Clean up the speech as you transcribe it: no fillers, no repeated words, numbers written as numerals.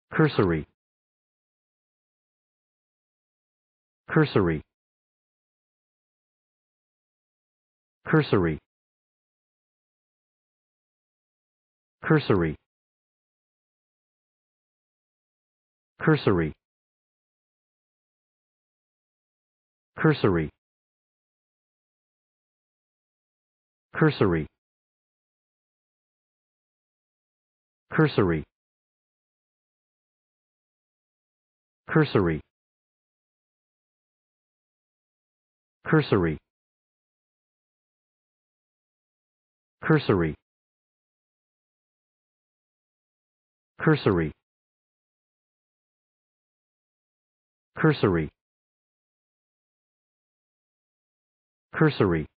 Cursory. Cursory. Cursory. Cursory. Cursory. Cursory. Cursory. Cursory. Cursory. Cursory. Cursory. Cursory. Cursory. Cursory.